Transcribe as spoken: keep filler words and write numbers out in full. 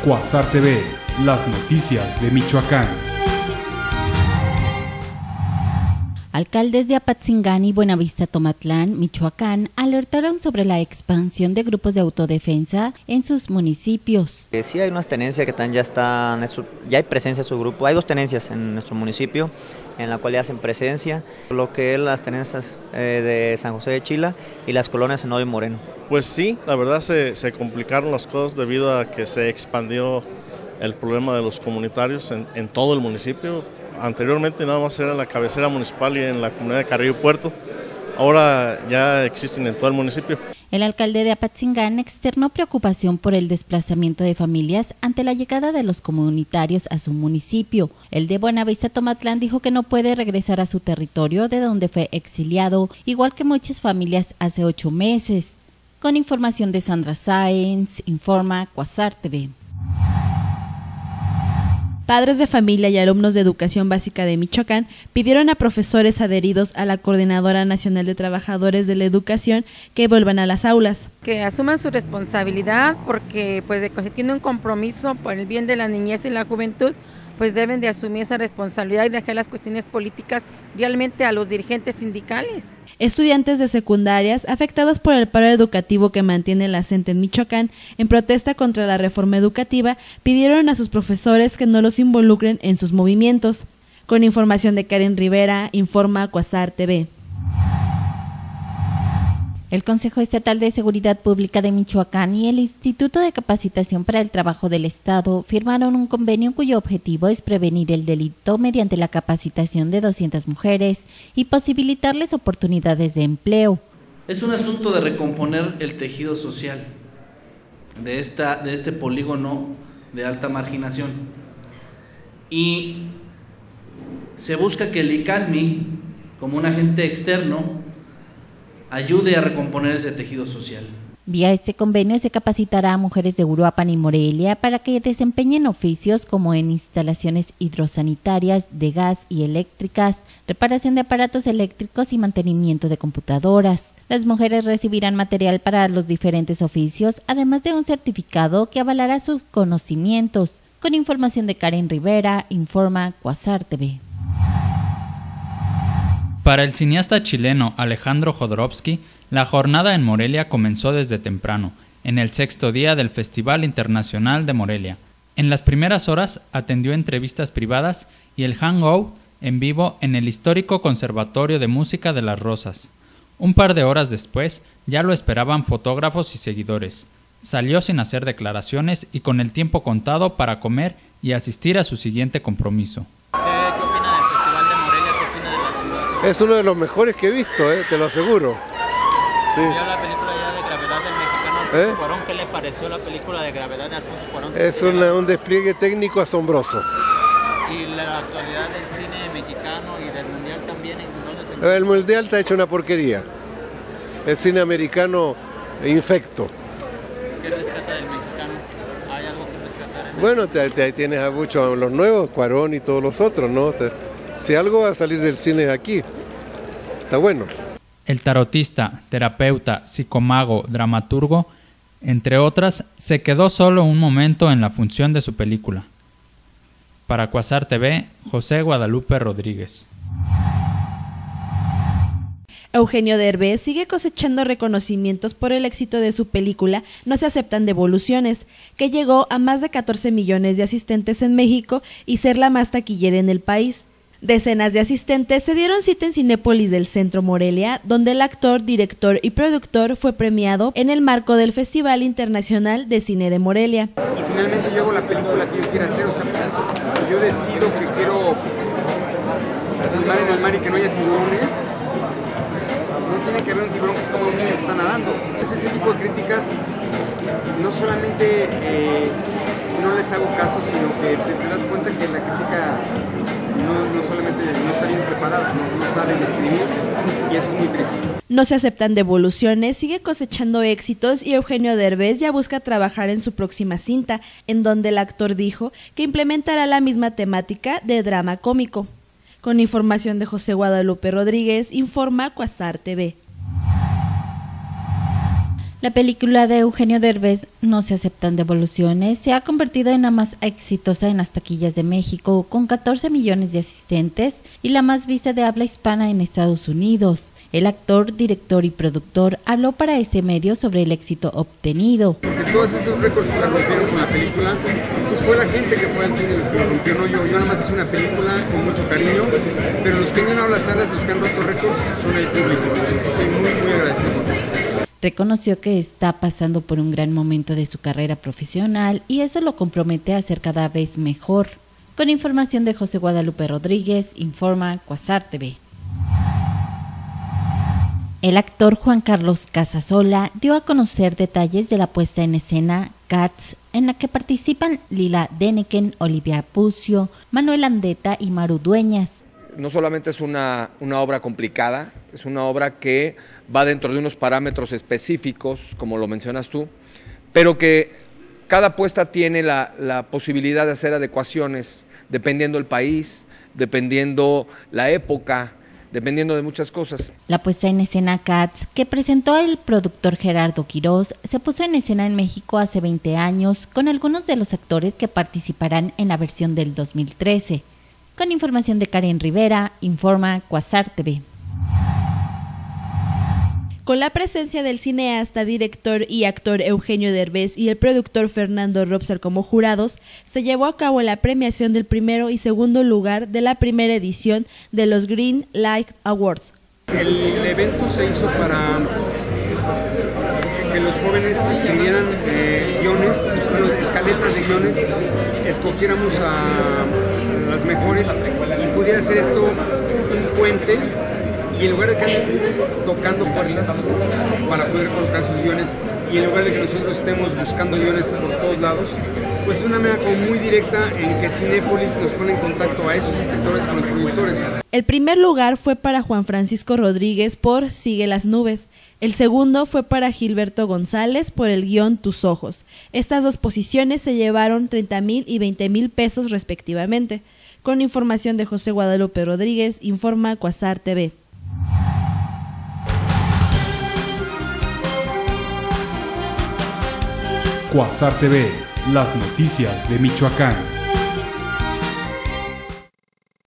Cuasar T V, las noticias de Michoacán. Alcaldes de Apatzingán y Buenavista Tomatlán, Michoacán, alertaron sobre la expansión de grupos de autodefensa en sus municipios. Eh, sí hay unas tenencias que también ya están, ya hay presencia de su grupo. Hay dos tenencias en nuestro municipio, en la cual ya hacen presencia, lo que es las tenencias eh, de San José de Chila y las colonias en Hoyo y Moreno. Pues sí, la verdad se, se complicaron las cosas debido a que se expandió el problema de los comunitarios en, en todo el municipio. Anteriormente nada más era en la cabecera municipal y en la comunidad de Carrillo Puerto, ahora ya existen en todo el municipio. El alcalde de Apatzingán externó preocupación por el desplazamiento de familias ante la llegada de los comunitarios a su municipio. El de Buenavista Tomatlán dijo que no puede regresar a su territorio de donde fue exiliado, igual que muchas familias hace ocho meses. Con información de Sandra Sáenz, informa Cuasar T V. Padres de familia y alumnos de educación básica de Michoacán pidieron a profesores adheridos a la Coordinadora Nacional de Trabajadores de la Educación que vuelvan a las aulas. Que asuman su responsabilidad porque pues si tienen un compromiso por el bien de la niñez y la juventud, pues deben de asumir esa responsabilidad y dejar las cuestiones políticas realmente a los dirigentes sindicales. Estudiantes de secundarias afectados por el paro educativo que mantiene la C E N T E en Michoacán en protesta contra la reforma educativa pidieron a sus profesores que no los involucren en sus movimientos. Con información de Karen Rivera, informa Cuasar T V. El Consejo Estatal de Seguridad Pública de Michoacán y el Instituto de Capacitación para el Trabajo del Estado firmaron un convenio cuyo objetivo es prevenir el delito mediante la capacitación de doscientas mujeres y posibilitarles oportunidades de empleo. Es un asunto de recomponer el tejido social de, esta, de este polígono de alta marginación y se busca que el I C A D M I, como un agente externo, ayude a recomponer ese tejido social. Vía este convenio se capacitará a mujeres de Uruapan y Morelia para que desempeñen oficios como en instalaciones hidrosanitarias, de gas y eléctricas, reparación de aparatos eléctricos y mantenimiento de computadoras. Las mujeres recibirán material para los diferentes oficios, además de un certificado que avalará sus conocimientos. Con información de Karen Rivera, informa Cuasar T V. Para el cineasta chileno Alejandro Jodorowsky, la jornada en Morelia comenzó desde temprano, en el sexto día del Festival Internacional de Morelia. En las primeras horas atendió entrevistas privadas y el hangout en vivo en el histórico Conservatorio de Música de Las Rosas. Un par de horas después ya lo esperaban fotógrafos y seguidores. Salió sin hacer declaraciones y con el tiempo contado para comer y asistir a su siguiente compromiso. Es uno de los mejores que he visto, eh, te lo aseguro. Sí. ¿Vio la película ya de Gravedad del mexicano Alfonso ¿Eh? Cuarón? ¿Qué le pareció la película de Gravedad de Alfonso Cuarón? Es una, un despliegue técnico asombroso. ¿Y la actualidad del cine mexicano y del mundial también? ¿En dónde se... El mundial está hecho una porquería. El cine americano infecto. ¿Qué rescata del mexicano? ¿Hay algo que rescatar? En bueno, te, te, tienes a muchos, los nuevos, Cuarón y todos los otros, ¿no? O sea, si algo va a salir del cine aquí, está bueno. El tarotista, terapeuta, psicomago, dramaturgo, entre otras, se quedó solo un momento en la función de su película. Para Cuasar T V, José Guadalupe Rodríguez. Eugenio Derbez sigue cosechando reconocimientos por el éxito de su película No se aceptan devoluciones, que llegó a más de catorce millones de asistentes en México y ser la más taquillera en el país. Decenas de asistentes se dieron cita en Cinépolis del Centro Morelia, donde el actor, director y productor fue premiado en el marco del Festival Internacional de Cine de Morelia. Y finalmente yo hago la película que yo quiero hacer, o sea, si yo decido que quiero filmar en el mar y que no haya tiburones, no tiene que haber un tiburón que es como un niño que está nadando. Es ese tipo de críticas, no solamente eh, no les hago caso, sino que te, te das cuenta que la crítica No, no solamente no está bien preparada, no, no saben escribir y eso es muy triste. No se aceptan devoluciones, sigue cosechando éxitos y Eugenio Derbez ya busca trabajar en su próxima cinta, en donde el actor dijo que implementará la misma temática de drama cómico. Con información de José Guadalupe Rodríguez, informa Cuasar T V. La película de Eugenio Derbez, No se aceptan devoluciones, se ha convertido en la más exitosa en las taquillas de México, con catorce millones de asistentes y la más vista de habla hispana en Estados Unidos. El actor, director y productor habló para ese medio sobre el éxito obtenido. Porque todos esos récords que se rompieron con la película, pues fue la gente que fue al cine los que lo rompió, no yo. Yo nada más hice una película con mucho cariño, pero los que han llenado las salas, los que han roto récords, son el público. Es que estoy muy, muy agradecido por eso. Reconoció que está pasando por un gran momento de su carrera profesional y eso lo compromete a ser cada vez mejor. Con información de José Guadalupe Rodríguez, informa Quasar T V. El actor Juan Carlos Casasola dio a conocer detalles de la puesta en escena Cats, en la que participan Lila Deneken, Olivia Pucio, Manuel Andeta y Maru Dueñas. No solamente es una, una obra complicada, es una obra que va dentro de unos parámetros específicos, como lo mencionas tú, pero que cada puesta tiene la, la posibilidad de hacer adecuaciones dependiendo del país, dependiendo la época, dependiendo de muchas cosas. La puesta en escena Cats, que presentó el productor Gerardo Quirós, se puso en escena en México hace veinte años, con algunos de los actores que participarán en la versión del dos mil trece. Con información de Karen Rivera, informa Quasar T V. Con la presencia del cineasta, director y actor Eugenio Derbez y el productor Fernando Robser como jurados, se llevó a cabo la premiación del primero y segundo lugar de la primera edición de los Green Light Awards. El, el evento se hizo para que los jóvenes escribieran eh, guiones, bueno, escaletas de guiones, escogiéramos a las mejores y pudiera hacer esto un puente. Y en lugar de que anden tocando puertas para poder colocar sus guiones y en lugar de que nosotros estemos buscando guiones por todos lados, pues es una manera como muy directa en que Cinépolis nos pone en contacto a esos escritores con los productores. El primer lugar fue para Juan Francisco Rodríguez por Sigue las nubes. El segundo fue para Gilberto González por el guión Tus ojos. Estas dos posiciones se llevaron treinta mil y veinte mil pesos respectivamente. Con información de José Guadalupe Rodríguez, informa Quasar T V. Quasar T V, las noticias de Michoacán.